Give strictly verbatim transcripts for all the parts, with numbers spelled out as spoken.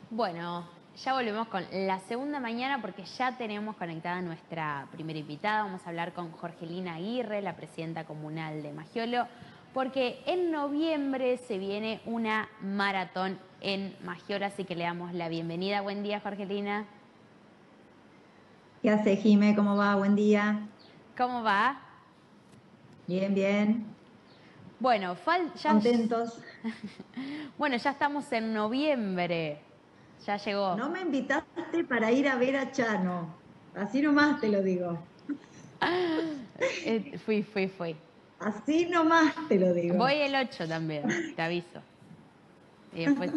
Bueno, ya volvemos con la segunda mañana porque ya tenemos conectada nuestra primera invitada. Vamos a hablar con Jorgelina Aguirre, la presidenta comunal de Magiolo, porque en noviembre se viene una maratón en Magiolo, así que le damos la bienvenida. Buen día, Jorgelina. ¿Qué hace, Jime? ¿Cómo va? Buen día. ¿Cómo va? Bien, bien. Bueno, fal- ya, Contentos. bueno, ya estamos en noviembre. Ya llegó. No me invitaste para ir a ver a Chano. Así nomás te lo digo. Eh, fui, fui, fui. Así nomás te lo Voy digo. el ocho también, te aviso. Y después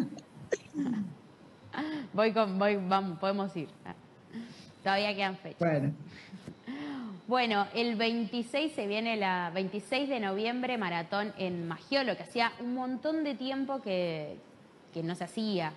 voy con, voy, vamos, podemos ir. Todavía quedan fechas. Bueno, Bueno, el veintiséis se viene la veintiséis de noviembre maratón en Magiolo, que hacía un montón de tiempo que, que no se hacía.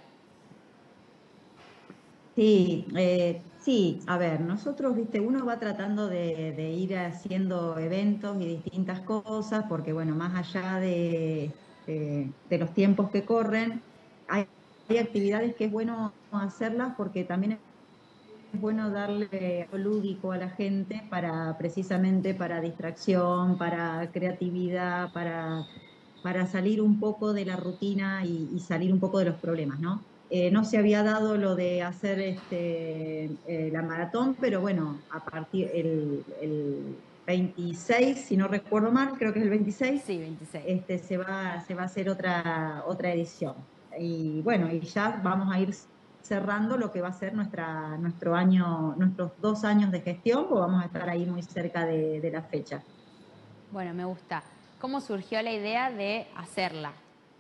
sí, eh, sí, a ver, nosotros, viste, uno va tratando de, de ir haciendo eventos y distintas cosas, porque bueno, más allá de, de- de los tiempos que corren, hay, hay actividades que es bueno hacerlas porque también es bueno darle algo lúdico a la gente para precisamente para distracción, para creatividad, para, para salir un poco de la rutina y, y salir un poco de los problemas, ¿no? Eh, no se había dado lo de hacer este, eh, la maratón, pero bueno, a partir el, el veintiséis, si no recuerdo mal, creo que es el veintiséis, Sí, veintiséis. este, se va, se va a hacer otra, otra edición. Y bueno, y ya vamos a ir cerrando lo que va a ser nuestra, nuestro año, nuestros dos años de gestión, pues vamos a estar ahí muy cerca de, de la fecha. Bueno, me gusta. ¿Cómo surgió la idea de hacerla?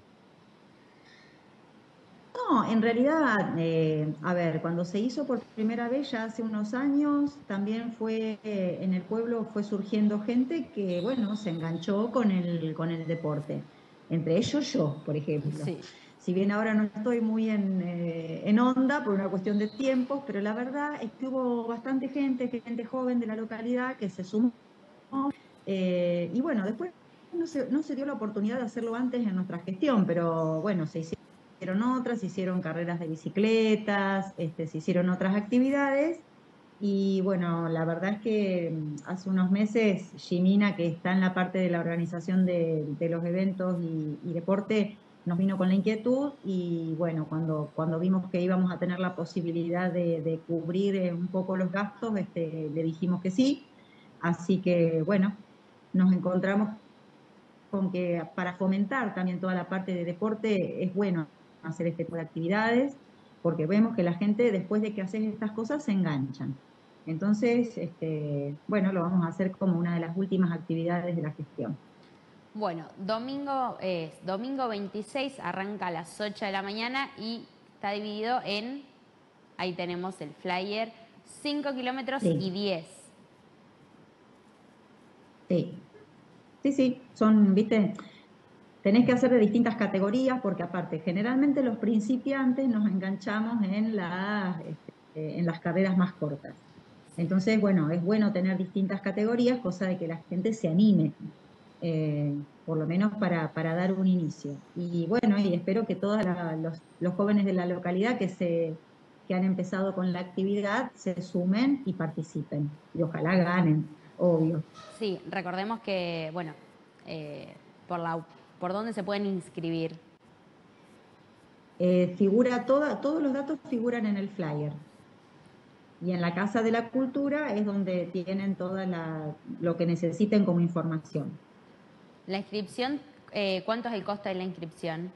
No, en realidad, eh, a ver, cuando se hizo por primera vez ya hace unos años, también fue eh, en el pueblo fue surgiendo gente que, bueno, se enganchó con el, con el deporte. Entre ellos yo, por ejemplo. Sí. Si bien ahora no estoy muy en, eh, en onda por una cuestión de tiempos, pero la verdad es que hubo bastante gente, gente joven de la localidad que se sumó. Eh, y bueno, después no se, no se dio la oportunidad de hacerlo antes en nuestra gestión, pero bueno, se hicieron otras, se hicieron carreras de bicicletas, este, se hicieron otras actividades. Y bueno, la verdad es que mm, hace unos meses Jimina, que está en la parte de la organización de, de los eventos y, y deporte, nos vino con la inquietud y bueno, cuando, cuando vimos que íbamos a tener la posibilidad de, de cubrir eh, un poco los gastos, este, le dijimos que sí. Así que bueno, nos encontramos con que para fomentar también toda la parte de deporte es bueno hacer este tipo de actividades, porque vemos que la gente después de que haces estas cosas se enganchan. Entonces, este, bueno, lo vamos a hacer como una de las últimas actividades de la gestión. Bueno, domingo es domingo veintiséis, arranca a las ocho de la mañana y está dividido en, ahí tenemos el flyer, cinco kilómetros y Sí, diez. sí, sí, sí, son, viste, tenés que hacer de distintas categorías porque aparte, generalmente los principiantes nos enganchamos en las, este, en las carreras más cortas. Sí. Entonces, bueno, es bueno tener distintas categorías, cosa de que la gente se anime, eh, por lo menos para, para dar un inicio. Y bueno, y espero que todos la- los, los jóvenes de la localidad que, se, que han empezado con la actividad se sumen y participen. Y ojalá ganen, obvio. Sí, recordemos que, bueno, eh, por la, por dónde se pueden inscribir. Eh, figura toda, todos los datos figuran en el flyer. Y en la Casa de la Cultura es donde tienen toda la, lo que necesiten como información. La inscripción, eh, ¿cuánto es el costo de la inscripción?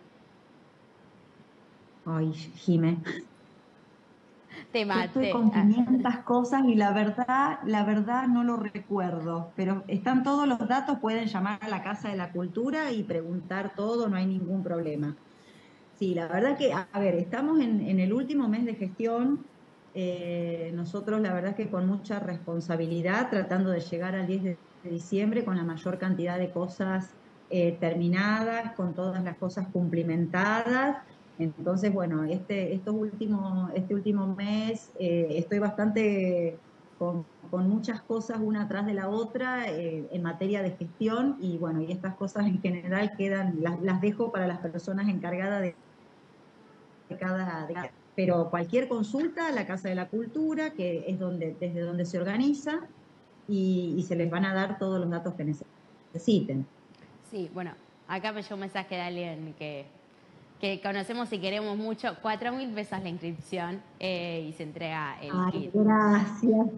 Ay, Jime, Te yo estoy maté. con Ah. quinientas cosas y la verdad, la verdad no lo recuerdo, pero están todos los datos, pueden llamar a la Casa de la Cultura y preguntar todo, no hay ningún problema. Sí, la verdad que, a ver, estamos en, en el último mes de gestión, eh, nosotros la verdad que con mucha responsabilidad, tratando de llegar al diez de diciembre con la mayor cantidad de cosas eh, terminadas, con todas las cosas cumplimentadas. Entonces, bueno, este, estos últimos, este último mes eh, estoy bastante con, con, muchas cosas una atrás de la otra eh, en materia de gestión y bueno, y estas cosas en general quedan, las, las dejo para las personas encargadas de cada, de cada. pero cualquier consulta, la Casa de la Cultura, que es donde, desde donde se organiza, y, y se les van a dar todos los datos que necesiten. Sí, bueno, acá me llegó un mensaje de alguien que, que conocemos y queremos mucho. Cuatro mil pesos la inscripción eh, y se entrega el Ay, kit. gracias.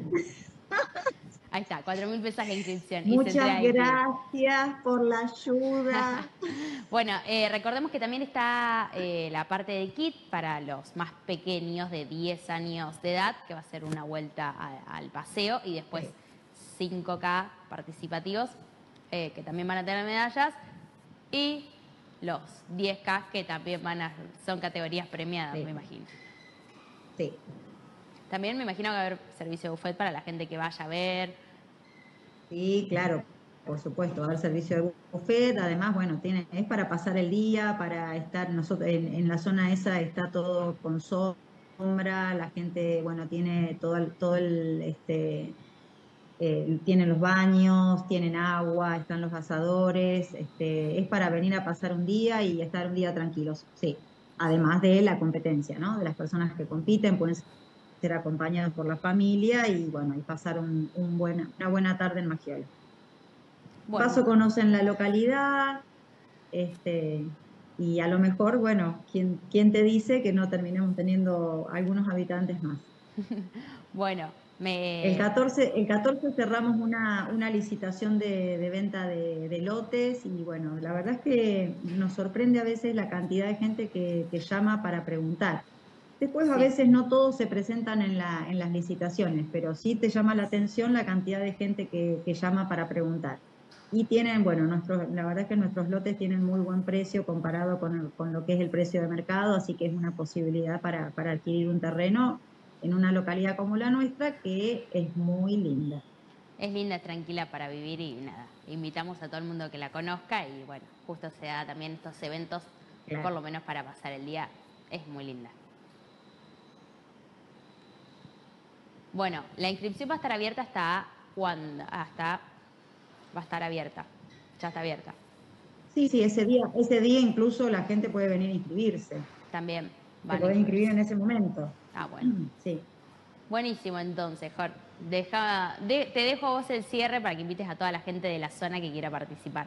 Ahí está, cuatro mil pesos la inscripción y se Muchas entrega el kit. gracias por la ayuda. Bueno, eh, recordemos que también está eh, la parte de kit para los más pequeños de diez años de edad, que va a ser una vuelta a, al paseo, y después Sí. cinco K participativos, eh, que también van a tener medallas, y los diez K que también van a, son categorías premiadas, Sí. me imagino. Sí. También me imagino que va a haber servicio de buffet para la gente que vaya a ver. Sí, claro, por supuesto, va a haber servicio de buffet, además, bueno, tiene, es para pasar el día, para estar, nosotros en, en la zona esa está todo con sombra, la gente, bueno, tiene todo el, todo el, este, eh, tienen los baños, tienen agua, están los asadores, este, es para venir a pasar un día y estar un día tranquilos, sí, además de la competencia, ¿no? De las personas que compiten, pueden ser acompañados por la familia y, bueno, y pasar un, un buena, una buena tarde en Maggiolo. Bueno, Paso conocen la localidad, este, y a lo mejor, bueno, ¿quién, quién te dice que no terminemos teniendo algunos habitantes más? bueno, El me... catorce, el catorce cerramos una, una licitación de, de venta de, de lotes y bueno, la verdad es que nos sorprende a veces la cantidad de gente que, que llama para preguntar. Después a Sí. veces no todos se presentan en, la, en las licitaciones, pero sí te llama la atención la cantidad de gente que, que llama para preguntar. Y tienen, bueno, nuestros, la verdad es que nuestros lotes tienen muy buen precio comparado con, el- con lo que es el precio de mercado, así que es una posibilidad para, para adquirir un terreno en una localidad como la nuestra que es muy linda. Es linda, es tranquila para vivir y nada, invitamos a todo el mundo que la conozca y bueno, justo se da también estos eventos, por Claro. lo menos para pasar el día, es muy linda. Bueno, la inscripción va a estar abierta hasta cuándo, hasta, va a estar abierta, ya está abierta, Sí, sí, ese día, ese día incluso la gente puede venir a inscribirse. también Se van a puede inscribir inscribirse. en ese momento. Ah, bueno. Sí. Buenísimo entonces, Jor. Deja, de, te dejo a vos el cierre para que invites a toda la gente de la zona que quiera participar.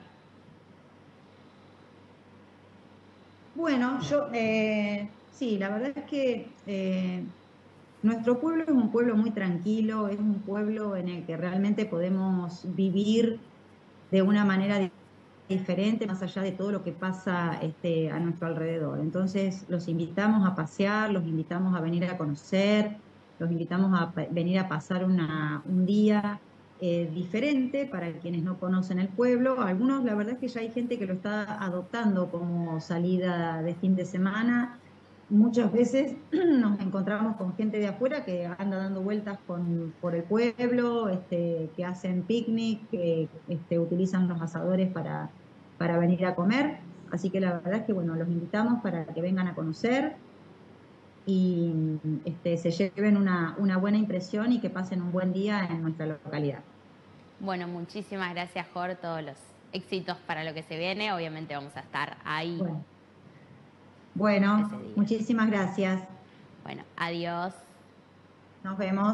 Bueno, yo, eh, sí, la verdad es que eh, nuestro pueblo es un pueblo muy tranquilo, es un pueblo en el que realmente podemos vivir de una manera di- diferente, más allá de todo lo que pasa este, a nuestro alrededor. Entonces, los invitamos a pasear, los invitamos a venir a conocer, los invitamos a pa- venir a pasar una, un día eh, diferente para quienes no conocen el pueblo. Algunos, la verdad es que ya hay gente que lo está adoptando como salida de fin de semana. Muchas veces nos encontramos con gente de afuera que anda dando vueltas con, por el pueblo, este, que hacen picnic, que este, utilizan los asadores para, para venir a comer. Así que la verdad es que bueno, los invitamos para que vengan a conocer y este, se lleven una, una buena impresión y que pasen un buen día en nuestra localidad. Bueno, muchísimas gracias, Jor, todos los éxitos para lo que se viene. Obviamente vamos a estar ahí Bueno, ese bueno, día. muchísimas gracias. Bueno, adiós. Nos vemos.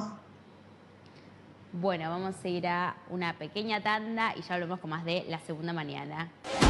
Bueno, vamos a ir a una pequeña tanda y ya hablamos con más de la segunda mañana.